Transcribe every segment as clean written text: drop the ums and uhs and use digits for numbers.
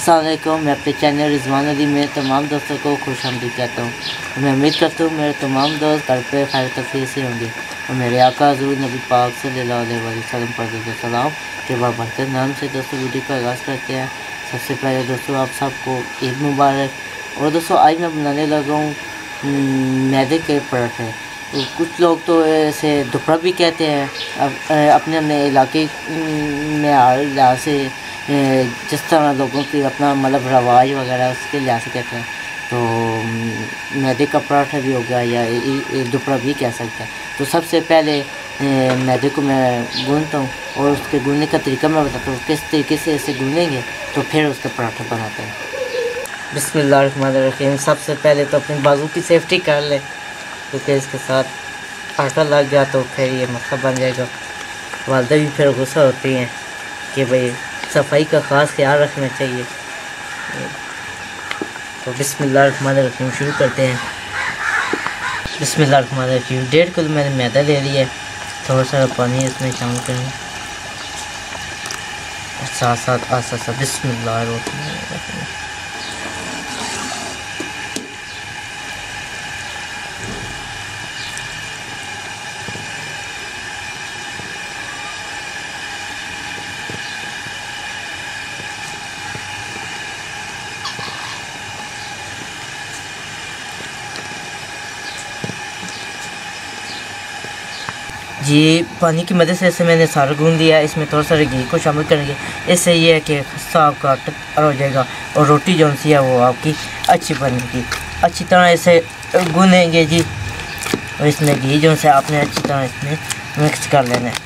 अस्सलाम वालेकुम। मैं अपने चैनल रिजवान अली में तमाम दोस्तों को खुशामदीद कहता हूँ। मैं उम्मीद करता हूँ मेरे तमाम दोस्त घर पे खैर तफरीह से होंगे और मेरे आका हज़ूर नबी पाक सल्लल्लाहु अलैहि वसल्लम पर सलाम के बाबरकत नाम से दोस्तों वीडियो का आगाज़ करते हैं। सबसे पहले दोस्तों आप सबको ईद मुबारक। और दोस्तों आज मैं बनाने लगा हूँ मैदे के पराठे। तो कुछ लोग तो ऐसे दुपड़ा भी कहते हैं, अपने अपने इलाके में लिहाज से जिस तरह लोगों की अपना मतलब रवाज वगैरह उसके लिहाज से कहते हैं। तो मैदे का पराठा भी हो गया या दुपड़ा भी कह सकते हैं। तो सबसे पहले मैदे को मैं गूंथता हूँ और उसके गूंथने का तरीका मैं बताता हूँ किस तरीके से इसे गूंथेंगे तो फिर उसका पराठा बनाते हैं। बिस्मिल्लाहिर्रहमानिर्रहीम। सबसे पहले तो अपने बाजू की सेफ्टी कर ले, क्योंकि इसके साथ आटा लग गया तो फिर ये मसला बन जाएगा। वालदा भी फिर गुस्सा होती हैं कि भाई सफाई का ख़ास ख्याल रखना चाहिए। तो बिस्मिल्लाहिर्रहमानिर्रहीम शुरू करते हैं। बिस्मिल्लाहिर्रहमानिर्रहीम। 1.5 किलो मैंने मैदा ले लिया है। थोड़ा सा पानी इसमें शामिल करेंगे, साथ साथ आसा बिस्मिल्लाहिर्रहमानिर्रहीम। जी पानी की मदद से इसे मैंने सारा गूंद लिया है। इसमें थोड़ा सा घी को शामिल करेंगे। इससे ये है कि खस्ता आपका तैयार हो जाएगा और रोटी जो सी है वो आपकी अच्छी बनेगी। अच्छी तरह इसे गूंदेंगे जी। और इसमें घी जो से आपने अच्छी तरह इसमें मिक्स कर लेना है।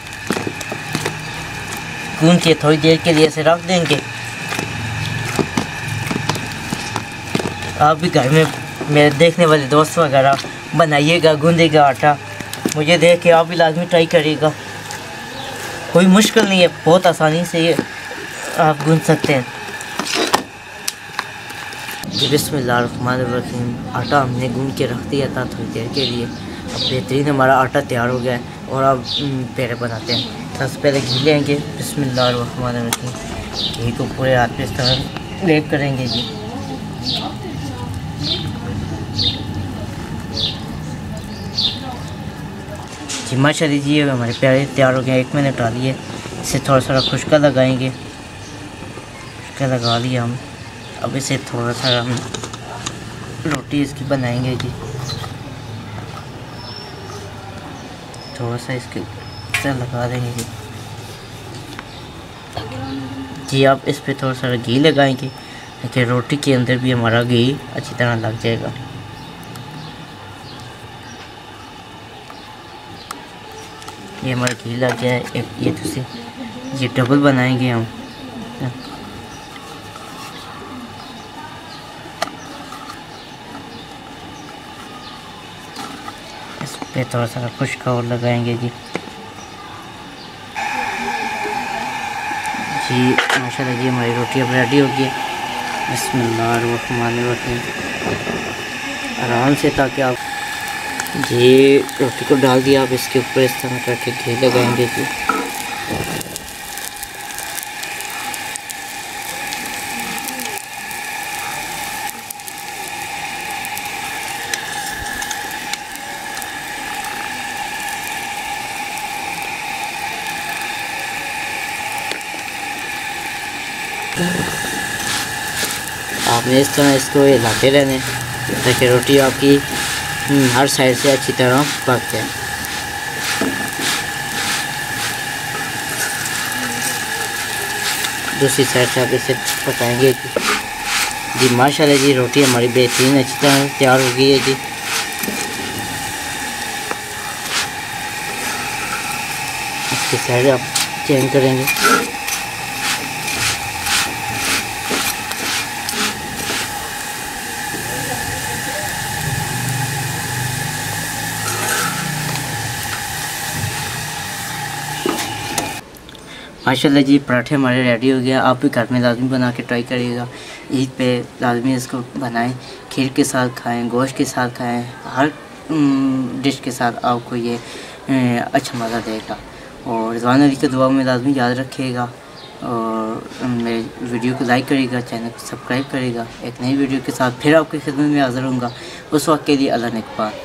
गूंद के थोड़ी देर के लिए इसे रख देंगे। आप भी घर में मेरे देखने वाले दोस्त वगैरह बनाइएगा गूंदेगा आटा। मुझे देख के आप भी लाजमी ट्राई करिएगा। कोई मुश्किल नहीं है, बहुत आसानी से ये आप गूंद सकते हैं। जी बिस्मिल्लाहिर्रहमानिर्रहीम। आटा हमने गूंद के रख दिया था थोड़ी देर के लिए। अब बेहतरीन हमारा आटा तैयार हो गया है और अब पेड़े बनाते हैं। सबसे पहले घी लेंगे। बिस्मिल्लाहिर्रहमानिर्रहीम। घी को पूरे हाथ पे इस तरह लेप करेंगे जी। जी माशाल्लाह जी हमारे प्यारे तैयार हो गए। 1 मिनट डालिए, इसे थोड़ा सा खुश्का लगाएंगे। खुश्का लगा लिया हम। अब इसे थोड़ा सा हम रोटी इसकी बनाएंगे जी। थोड़ा सा इसके लगा देंगे जी। जी आप इस पे थोड़ा सा घी लगाएंगे ताकि रोटी के अंदर भी हमारा घी अच्छी तरह लग जाएगा। ये हमारा घी लग गया है। ये दूसरी ये डबल बनाएंगे हम। इस पे थोड़ा सा खुश्का और लगाएंगे जी। जी माशाल्लाह जी हमारी रोटी अब रेडी हो गई। बिस्मिल्लाहिर्रहमानिर्रहीम। आराम से ताकि आप जी रोटी को डाल दिया। आप इसके ऊपर इस तरह करके घी लगाएंगे जी। आपने इस तरह इसको हिलाते रहने ताकि रोटी आपकी हर साइड से अच्छी तरह पक जाए। दूसरी साइड से आप इसे पकाएंगे जी। माशाल्लाह जी रोटी हमारी बेहतरीन अच्छी तरह तैयार हो गई है जी। इसकी साइड आप चेंज करेंगे। माशाल्लाह जी पराठे हमारे रेडी हो गया। आप भी घर में लाजमी बना के ट्राई करिएगा। ईद पे लाजमी इसको बनाएं, खीर के साथ खाएं, गोश्त के साथ खाएं, हर डिश के साथ आपको ये अच्छा मज़ा देगा। और रिज़वान अली की दुआ में लाजमी याद रखिएगा। और मेरे वीडियो को लाइक करेगा, चैनल को सब्सक्राइब करेगा। एक नई वीडियो के साथ फिर आपकी खिदमत में हाज़िर होऊंगा। उस वक्त के लिए अल्लाह नेगहबान।